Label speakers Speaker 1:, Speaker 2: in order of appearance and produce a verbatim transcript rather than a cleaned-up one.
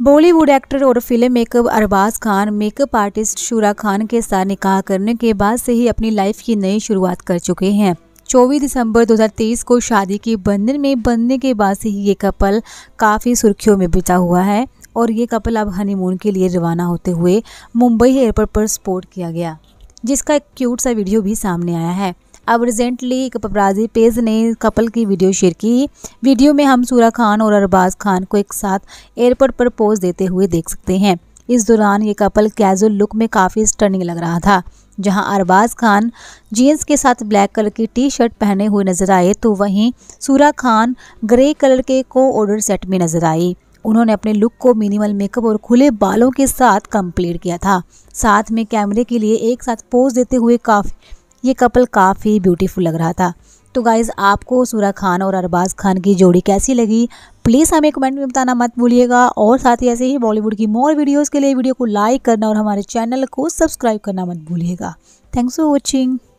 Speaker 1: Bollywood actor और film makeup Arbaaz Khan makeup artist Shura Khan के साथ निकाह करने के बाद से ही अपनी लाइफ की नई शुरुआत कर चुके हैं। चौबीस दिसंबर दो हज़ार तेईस को शादी के बंधन में बंधने के बाद से ही ये कपल काफ़ी सुर्खियों में बिता हुआ है और ये कपल अब हनीमून के लिए रवाना होते हुए मुंबई एयरपोर्ट पर स्पॉट किया गया, जिसका एक क्यूट सा वीडियो भी सामने आया है। अब रिसेंटली एक पपराजी पेज ने कपल की वीडियो शेयर की। वीडियो में हम शूरा खान और अरबाज खान को एक साथ एयरपोर्ट पर पोज देते हुए देख सकते हैं। इस दौरान ये कपल कैजुअल लुक में काफ़ी स्टनिंग लग रहा था। जहां अरबाज खान जीन्स के साथ ब्लैक कलर की टी शर्ट पहने हुए नजर आए तो वहीं शूरा खान ग्रे कलर के को ऑर्डर सेट में नजर आई। उन्होंने अपने लुक को मिनिमल मेकअप और खुले बालों के साथ कंप्लीट किया था। साथ में कैमरे के लिए एक साथ पोज देते हुए काफ़ी ये कपल काफ़ी ब्यूटीफुल लग रहा था। तो गाइज़, आपको शूरा खान और अरबाज खान की जोड़ी कैसी लगी, प्लीज़ हमें कमेंट में बताना मत भूलिएगा। और साथ ही ऐसे ही बॉलीवुड की मोर वीडियोस के लिए वीडियो को लाइक करना और हमारे चैनल को सब्सक्राइब करना मत भूलिएगा। Thanks for watching.